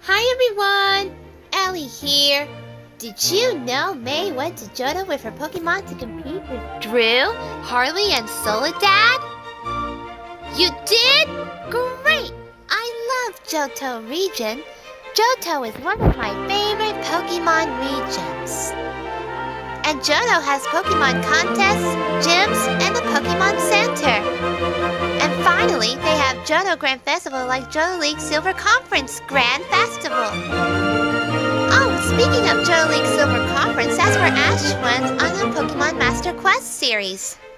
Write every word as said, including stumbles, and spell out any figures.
Hi everyone! Ellie here. Did you know May went to Johto with her Pokemon to compete with Drew, Harley, and Soledad? You did? Great! I love Johto region. Johto is one of my favorite Pokemon regions. And Johto has Pokemon contests, gyms, and a Pokemon Center. And finally, they have Johto Grand Festival like Johto League Silver Conference Grand Festival. Oh, speaking of Johto League Silver Conference, that's where Ash went on the Pokemon Master Quest series.